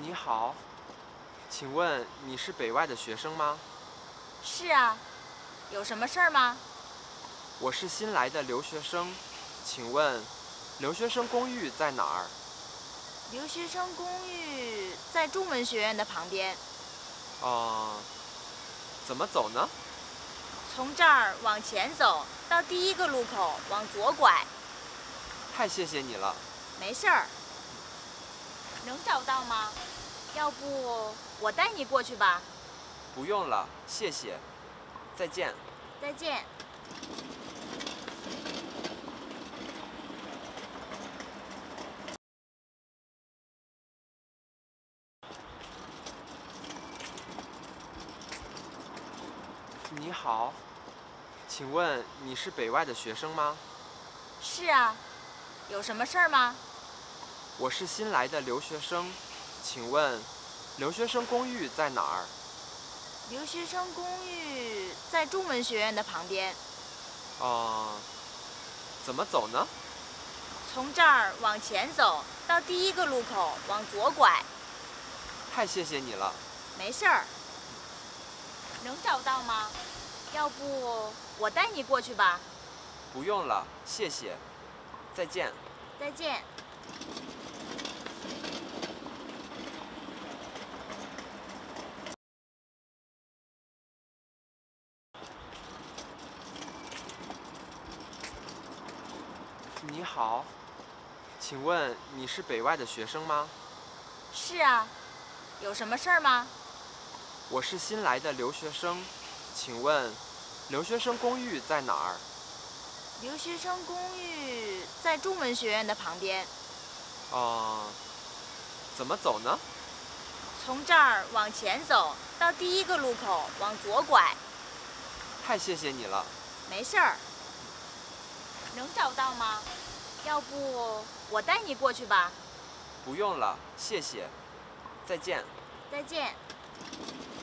你好，请问你是北外的学生吗？ 是啊，有什么事儿吗？ 我是新来的留学生，请问留学生公寓在哪儿？ 留学生公寓在中文学院的旁边， 怎么走呢？ 从这儿往前走，到第一个路口往左拐。 太谢谢你了。 没事儿，能找到吗？要不我带你过去吧。 不用了，谢谢。再见。 再见。 你好，请问你是北外的学生吗？ 是啊，有什么事儿吗？ 我是新来的留学生，请问留学生公寓在哪儿？ 留学生公寓在中文学院的旁边， 怎么走呢？ 从这儿往前走，到第一个路口往左拐。 太谢谢你了。 没事儿，能找到吗？要不我带你过去吧。 不用了，谢谢。再见。 再见。 你好，请问你是北外的学生吗？ 是啊，有什么事儿吗？ 我是新来的留学生，请问留学生公寓在哪儿？ 留学生公寓在中文学院的旁边， 怎么走呢？ 从这儿往前走，到第一个路口往左拐。 太谢谢你了。 没事儿，能找到吗？要不我带你过去吧。 不用了，谢谢。再见。 再见。